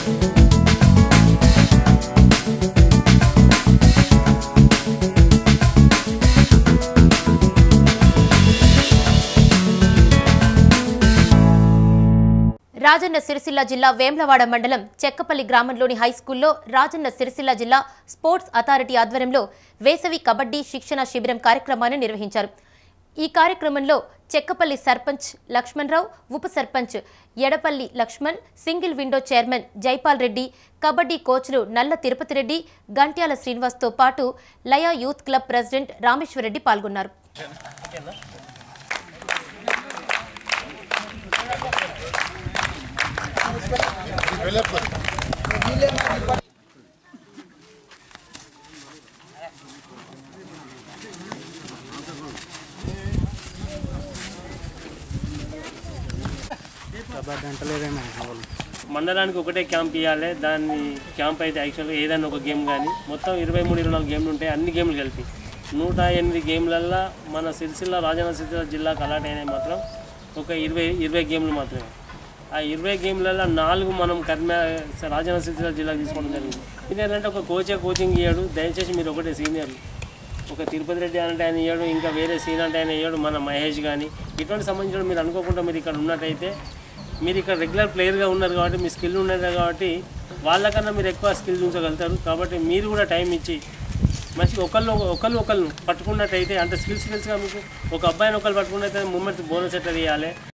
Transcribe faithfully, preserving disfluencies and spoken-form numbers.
రాజన్న సిరిసిల్ల జిల్లా వేమ్లవాడ మండలం చెక్కపల్లి గ్రామంలోని హైస్కూల్లో రాజన్న సిరిసిల్ల జిల్లా స్పోర్ట్స్ అథారిటీ ఆధ్వర్యంలో వేసవి కబడ్డీ శిక్షణ శిబిరం కార్యక్రమాన్ని నిర్వహించారు। ఈ కార్యక్రమంలో చెక్కపల్లి సర్పంచ్ లక్ష్మణరావు, ఉప sarpanch Edapalli Lakshman, single window chairman Jaipal Reddy, kabaddi కోచ్లు నల్ల తిరుపతి రెడ్డి, గంట్యాల శ్రీనివాస్తో పాటు Laya youth club president Rameshwar Reddy పాల్గొన్నారు। మండలానికి ఒకటే క్యాంప్ ఇవ్వాలి। దాన్ని క్యాంప్ అయితే యాక్చువల్గా ఏదైనా ఒక గేమ్ కానీ మొత్తం ఇరవై మూడు ఇరవై నాలుగు గేమ్లు ఉంటాయి। అన్ని గేమ్లు కలిపి నూట ఎనిమిది గేమ్లల్లో మన సిరిసిల్ల రాజన్న సిరిసిల్ల జిల్లాకు అలాట్ అయినాయి మాత్రం ఒక ఇరవై ఇరవై గేమ్లు మాత్రమే। ఆ ఇరవై గేమ్లలో నాలుగు మనం కర్మ రాజన్న సిరిసిల్ల జిల్లాకు తీసుకోవడం జరిగింది। ఇదేంటంటే ఒక కోచే కోచింగ్ ఇవ్వడు, దయచేసి మీరు ఒకటే సీనియర్లు, ఒక తిరుపతి రెడ్డి అంటే ఆయన ఇవ్వడు, ఇంకా వేరే సీన్ అంటే ఆయన ఇవ్వడు, మన మహేష్ కానీ ఇటువంటి సంబంధించిన మీరు అనుకోకుండా మీరు ఇక్కడ ఉన్నట్టయితే మీరు ఇక్కడ రెగ్యులర్ ప్లేయర్గా ఉన్నారు కాబట్టి మీ స్కిల్ ఉన్నది కాబట్టి వాళ్ళకన్నా మీరు ఎక్కువ స్కిల్ చూసగలుగుతారు। కాబట్టి మీరు కూడా టైం ఇచ్చి మంచిగా ఒకళ్ళు ఒకళ్ళు ఒకళ్ళు పట్టుకున్నట్టయితే అంటే స్కిల్స్ స్కిల్స్గా మీకు ఒక అబ్బాయిని ఒకళ్ళు పట్టుకున్నట్టయితే మూమెంట్ బోనస్ ఎట్లా తీయాలి